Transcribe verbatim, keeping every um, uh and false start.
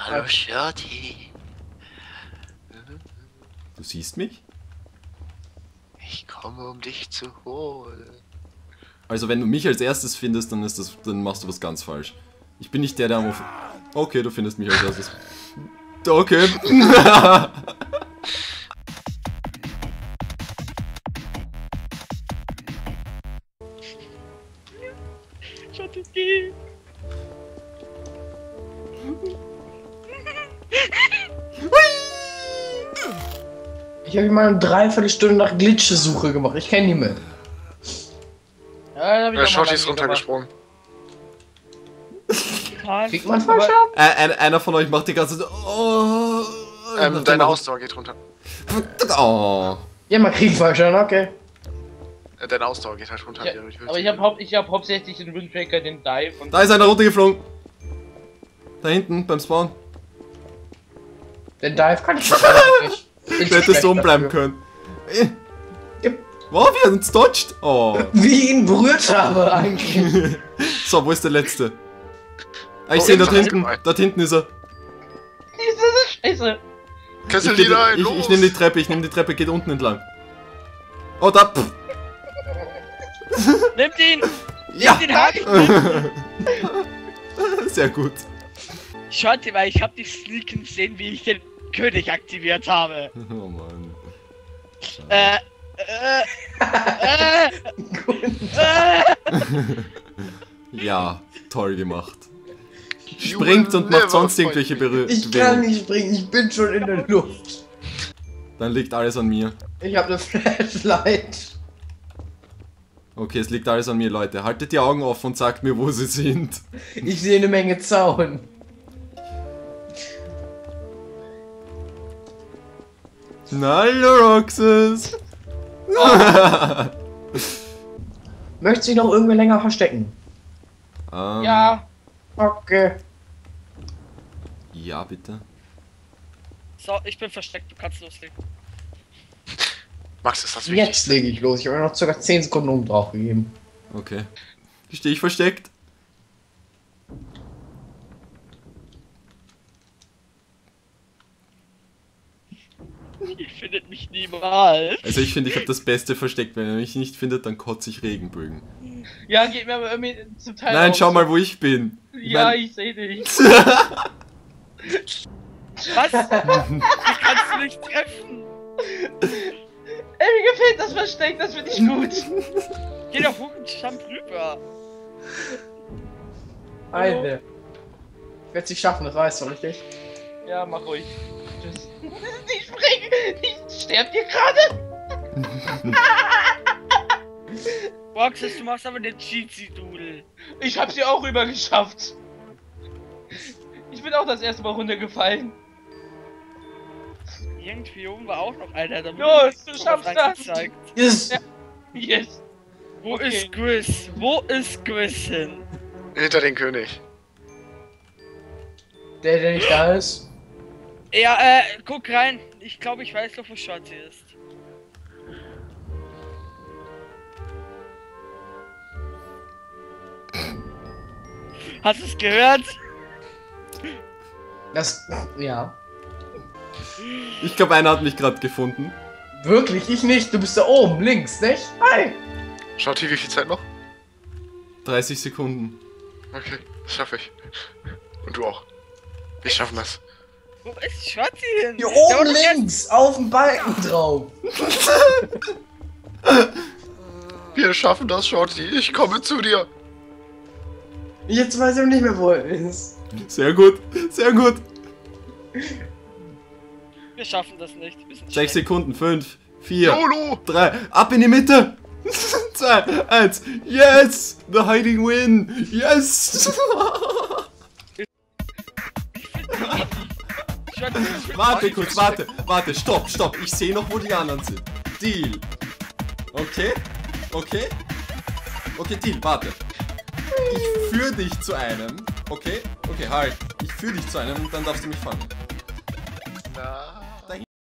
Hallo Shirty. Du siehst mich? Ich komme, um dich zu holen. Also wenn du mich als erstes findest, dann ist das, dann machst du was ganz falsch. Ich bin nicht der, der auf... Okay, du findest mich als erstes. Okay. Shirty, geh. Ich habe mal eine Dreiviertelstunde nach Glitch-Suche gemacht. Ich kenne die mehr. Ja, Der Shorty ist runtergesprungen. Kriegt man Fallschaden? Äh, ein, einer von euch macht die ganze Zeit... Oh, Ähm, deine Ausdauer geht runter. Oh. Ja, man kriegt Fallschaden, okay. Äh, deine Ausdauer geht halt runter. Ja, aber ich habe hau ich hab hauptsächlich den Windbreaker, den Dive und... Da ist einer runtergeflogen. Da hinten, beim Spawn. Den Dive kann ich nicht. Du hättest oben bleiben können. Äh. Yep. Wow, wie er uns dodgt. Oh. Wie ich ihn berührt habe eigentlich. So, wo ist der letzte? Ah, ich Oh, sehe ihn dort hinter- hinten. Dort hinten ist er. Diese Scheiße! Kessel Ich, geh- wieder ein, ich, los! ich nehme die Treppe, ich nehme die Treppe, geht unten entlang. Oh, da. Pff. Nehmt ihn! Ja. Nehmt den Haken! Sehr gut. Shorty, weil ich hab die Sneaken gesehen, wie ich den König aktiviert habe. Oh Mann. Äh, äh, äh, äh. Ja, toll gemacht. Springt und macht sonst irgendwelche Berührungen. Ich kann nicht springen, ich bin schon in der Luft. Dann liegt alles an mir. Ich habe eine Flashlight. Okay, es liegt alles an mir, Leute. Haltet die Augen offen und sagt mir, wo sie sind. Ich sehe eine Menge Zaun. Hallo, Roxas. Möchte sich noch irgendwer länger verstecken? Ähm, Ja, Okay. Ja, bitte. so, ich bin versteckt, du kannst loslegen. Max, ist das wichtig? Jetzt lege ich los. Ich habe noch ca. zehn Sekunden oben drauf gegeben. Okay. Stehe ich versteckt? Ihr findet mich niemals. Also ich finde, ich habe das beste versteckt. Wenn ihr mich nicht findet, dann kotze ich Regenbögen. Ja, geht mir aber irgendwie zum Teil Nein, auch schau so. mal, wo ich bin. Ich Ja, mein- ich sehe dich. Was? Ich kannst du nicht treffen. Ey, mir gefällt das Versteck, das finde ich gut. Geh doch hoch und jump rüber. Eine. Ich werde es nicht schaffen, das weißt du, richtig? Ja, mach ruhig. Tschüss. Ich spring! Ich sterb dir gerade! Boxes, du machst aber den Cheatsy-Doodle. Ich hab sie auch rüber geschafft. Ich bin auch das erste Mal runtergefallen. Irgendwie oben war auch noch einer, da Los, du schaffst das! Yes. Ja. Yes! Wo okay. ist Chris? Wo ist Chris hin? Hinter den König. Der, der nicht da ist. Ja, äh, guck rein. Ich glaube, ich weiß doch, wo Shorty ist. Hast du es gehört? Das. Ja. Ich glaube, einer hat mich gerade gefunden. Wirklich? Ich nicht. Du bist da oben, links, nicht? Hi! Shorty, wie viel Zeit noch? dreißig Sekunden. Okay, das schaffe ich. Und du auch. Wir schaffen das. Wo ist Shorty hin? Hier oben links, auf dem Balken drauf. Wir schaffen das, Shorty. Ich komme zu dir. Jetzt weiß ich nicht mehr, wo er ist. Sehr gut, sehr gut. Wir schaffen das nicht. Wir sind sechs schlecht. Sekunden, fünf, vier, YOLO! drei, ab in die Mitte. zwei, eins, yes! The hiding win! Yes! Shorty, Warte kurz, warte, warte, stopp, stopp. Ich sehe noch, wo die anderen sind. Deal. Okay, okay. Okay, Deal, warte. Ich führe dich zu einem. Okay, okay, halt. Ich führe dich zu einem und dann darfst du mich fangen. Na,